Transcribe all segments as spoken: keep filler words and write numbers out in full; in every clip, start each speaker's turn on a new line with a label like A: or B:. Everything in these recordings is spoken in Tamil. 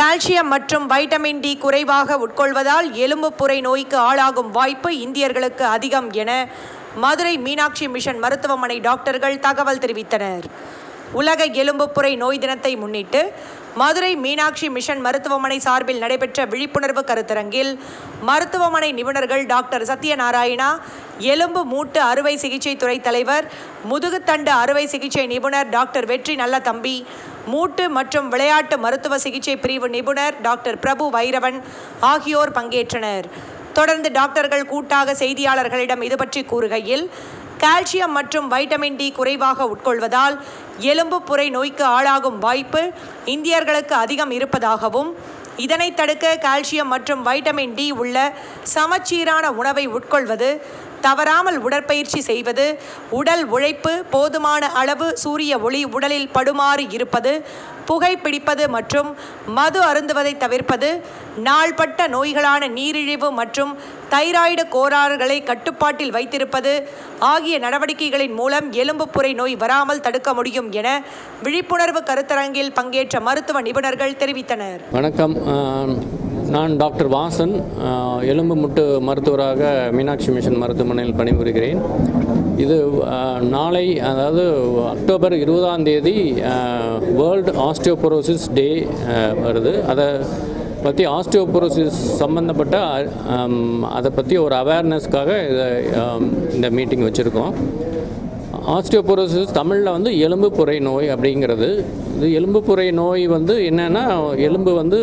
A: கால்சியம் மற்றும் வைட்டமின் டி குறைவாக உட்கொள்வதால் எலும்புப்புரை நோய்க்கு ஆளாகும் வாய்ப்பு இந்தியர்களுக்கு அதிகம் என மதுரை மீனாட்சி மிஷன் மருத்துவமனை டாக்டர்கள் தகவல் தெரிவித்தனர். உலக எலும்புப்புரை நோய் தினத்தை முன்னிட்டு மதுரை மீனாட்சி மிஷன் மருத்துவமனை சார்பில் நடைபெற்ற விழிப்புணர்வு கருத்தரங்கில் மருத்துவமனை நிபுணர்கள் டாக்டர் சத்யநாராயணா, எலும்பு மூட்டு அறுவை சிகிச்சை துறை தலைவர், முதுகுத்தண்டு அறுவை சிகிச்சை நிபுணர் டாக்டர் வெற்றி நல்லதம்பி, மூட்டு மற்றும் விளையாட்டு மருத்துவ சிகிச்சை பிரிவு நிபுணர் டாக்டர் பிரபு வைரவன் ஆகியோர் பங்கேற்றனர். தொடர்ந்து டாக்டர்கள் கூட்டாக செய்தியாளர்களிடம் இது பற்றி கூறுகையில், கால்சியம் மற்றும் வைட்டமின் டி குறைவாக உட்கொள்வதால் எலும்புப்புரை நோய்க்கு ஆளாகும் வாய்ப்பு இந்தியர்களுக்கு அதிகம் இருப்பதாகவும், இதனை தடுக்க கால்சியம் மற்றும் வைட்டமின் டி உள்ள சமச்சீரான உணவை உட்கொள்வது, தவறாமல் உடற்பயிற்சி செய்வது, உடல் உழைப்பு, போதுமான அளவு சூரிய ஒளி உடலில் படுமாறு இருப்பது, புகைப்பிடிப்பது மற்றும் மது அருந்துவதை தவிர்ப்பது, நாள்பட்ட நோய்களான நீரிழிவு மற்றும் தைராய்டு கோளாறுகளை கட்டுப்பாட்டில் வைத்திருப்பது ஆகிய நடவடிக்கைகளின் மூலம் எலும்புப்புரை நோய் வராமல் தடுக்க முடியும் என விழிப்புணர்வு கருத்தரங்கில் பங்கேற்ற மருத்துவ நிபுணர்கள் தெரிவித்தனர்.
B: வணக்கம், நான் டாக்டர் வாசன், எலும்பு முட்டு மருத்துவராக மீனாட்சி மிஷன் மருத்துவமனையில் பணிபுரிகிறேன். இது நாளை, அதாவது அக்டோபர் இருபதாம் தேதி வேர்ல்டு ஆஸ்டியோபோரோசிஸ் டே வருது. அதை பற்றி ஆஸ்டியோபோரோசிஸ் சம்மந்தப்பட்ட அதை பற்றி ஒரு அவேர்னஸ்க்காக இதை இந்த மீட்டிங் வச்சுருக்கோம். ஆஸ்டியோபோரோசிஸ் தமிழில் வந்து எலும்புப்புரை நோய் அப்படிங்கிறது. இது எலும்புப்புரை நோய் வந்து என்னென்னா, எலும்பு வந்து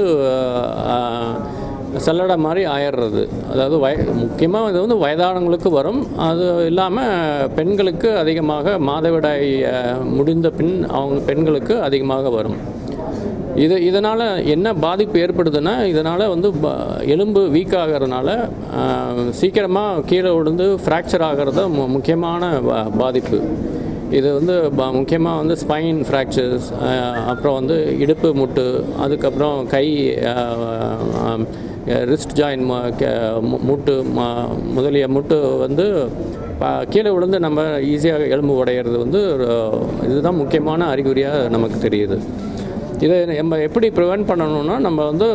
B: சல்லடை மாதிரி ஆயிடுறது. அதாவது வய முக்கியமாக இது வந்து வயதானவங்களுக்கு வரும். அது இல்லாமல் பெண்களுக்கு அதிகமாக மாதவிடாய் முடிந்த பின் அவங்க பெண்களுக்கு அதிகமாக வரும். இது இதனால் என்ன பாதிப்பு ஏற்படுதுன்னா, இதனால் வந்து எலும்பு வீக் ஆகிறதுனால சீக்கிரமாக கீழே விழுந்து ஃப்ராக்சர் ஆகிறது மு முக்கியமான பாதிப்பு. இது வந்து முக்கியமாக வந்து ஸ்பைன் ஃப்ராக்சர்ஸ், அப்புறம் வந்து இடுப்பு முட்டு, அதுக்கப்புறம் கை ரிஸ்ட் ஜாயின் முட்டு முதலிய முட்டு வந்து கீழே விழுந்து நம்ம ஈஸியாக எலும்பு உடையிறது வந்து இதுதான் முக்கியமான அறிகுறியாக நமக்கு தெரியுது. இதை நம்ம எப்படி ப்ரிவென்ட் பண்ணணும்னா, நம்ம வந்து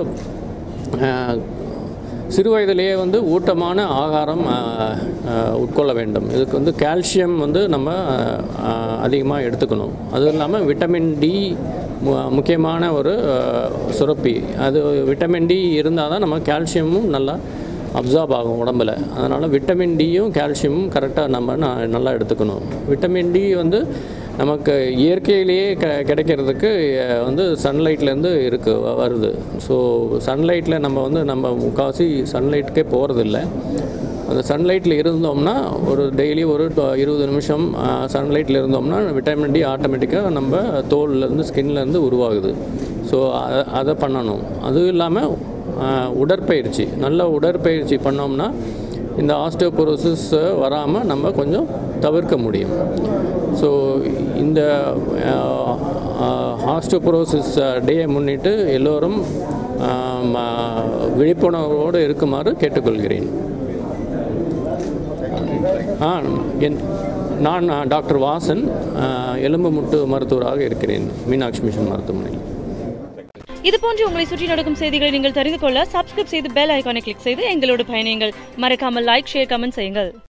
B: சிறு வயதிலேயே வந்து ஊட்டமான ஆகாரம் உட்கொள்ள வேண்டும். இதுக்கு வந்து கால்சியம் வந்து நம்ம அதிகமாக எடுத்துக்கணும். அதுவும் இல்லாமல் விட்டமின் டி முக்கியமான ஒரு சுரப்பி. அது விட்டமின் டி இருந்தால் தான் நம்ம கால்சியமும் நல்லா அப்சார்ப் ஆகும் உடம்பில். அதனால் விட்டமின் டியும் கால்சியமும் கரெக்டாக நம்ம நல்லா எடுத்துக்கணும். விட்டமின் டி வந்து நமக்கு இயற்கையிலேயே க கிடைக்கிறதுக்கு வந்து சன்லைட்லேருந்து இருக்குது வருது. ஸோ சன்லைட்டில் நம்ம வந்து நம்ம முக்கால்வாசி சன்லைட்டுக்கே போகிறதில்ல. அந்த சன்லைட்டில் இருந்தோம்னா ஒரு டெய்லி ஒரு இருபது நிமிஷம் சன்லைட்டில் இருந்தோம்னா விட்டமின் டி ஆட்டோமேட்டிக்காக நம்ம தோல்லேருந்து ஸ்கின்லேருந்து உருவாகுது. ஸோ அதை அதை பண்ணணும். அதுவும் இல்லாமல் உடற்பயிற்சி, நல்ல உடற்பயிற்சி பண்ணோம்னா இந்த ஆஸ்டியோபோரோசிஸ் வராமல் நம்ம கொஞ்சம் தவிர்க்க முடியும். ஸோ இந்த ஆஸ்டியோபோரோசிஸ் டேயை முன்னிட்டு எல்லோரும் விழிப்புணர்வோடு இருக்குமாறு கேட்டுக்கொள்கிறேன். ஆ என் நான் டாக்டர் வாசன், எலும்பு முட்டு மருத்துவராக இருக்கிறேன் மீனாட்சி மிஷன் மருத்துவமனையில்.
C: இதுபோன்று உங்களை சுற்றி நடக்கும் செய்திகளை நீங்கள் தெரிந்து கொள்ள சப்ஸ்கிரைப் செய்து பெல் ஐகானை கிளிக் செய்து எங்களோடு பயணியுங்கள். மறக்காமல் லைக், ஷேர், கமெண்ட் செய்யுங்கள்.